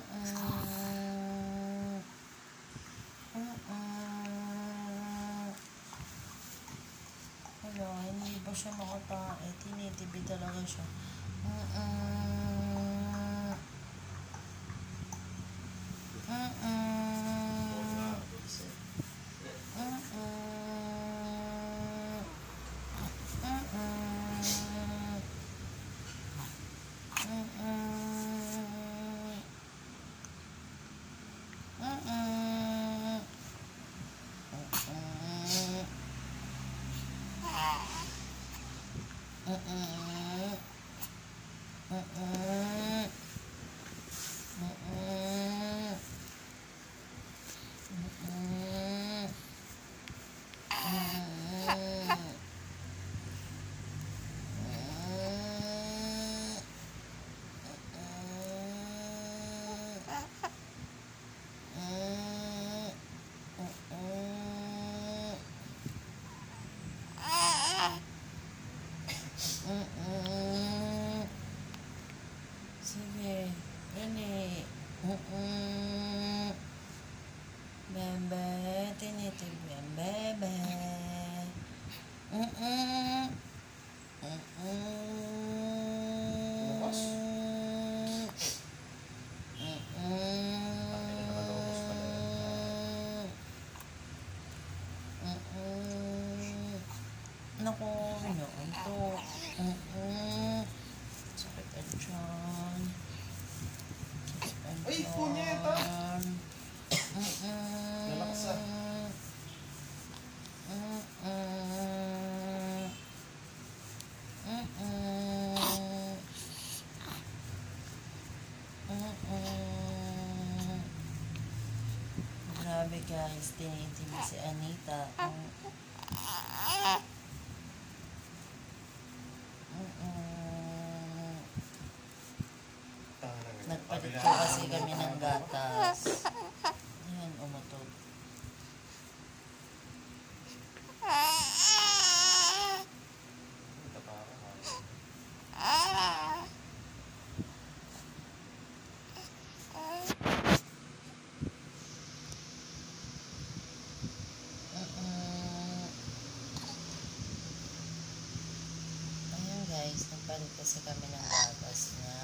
Wala, hindi ba siya makatae? Tinitibid talaga siya. Sige, ini. Bebe, tinitibig. Bebe. Naku, inaantok. Sakit ang tiyan. Ay, punyeta! Nalaksa. Grabe guys, tinitibig si Anita. Nagpalit ko kasi kami ng gatas. Ayan, umutog. Ayan guys, nagpalit kasi kami ng gatas niya.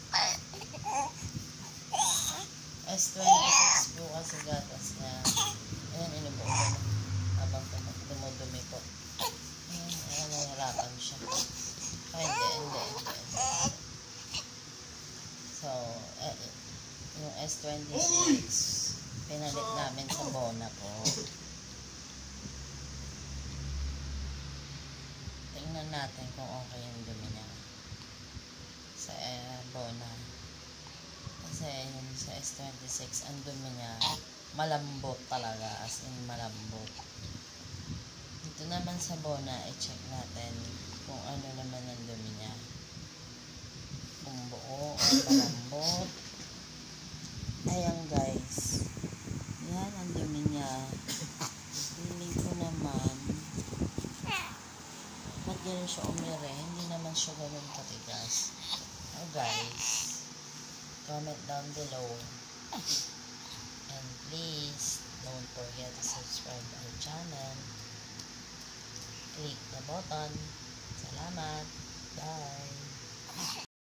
S26 po kasi gatas niya. Ayan, inubo ko na. Habang dumudumi po. Ayan, nahihirapan siya. Ay, hindi. So, yung S26, pinalit namin sa Bona po. Tingnan natin kung okay yung dumi niya sa Bona. Kasi yun sa S26, ang dumi niya, malambot talaga, as in malambot. Dito naman sa Bona, i-check natin kung ano naman ang dumi niya. Kung buo o malambot. Ayan guys, yan ang dumi niya. Feeling ko naman, ba't ganun siya umire? Hindi naman siya ganun katigas. Oh guys, comment down below, and please don't forget to subscribe our channel. Click the button. Salamat. Bye.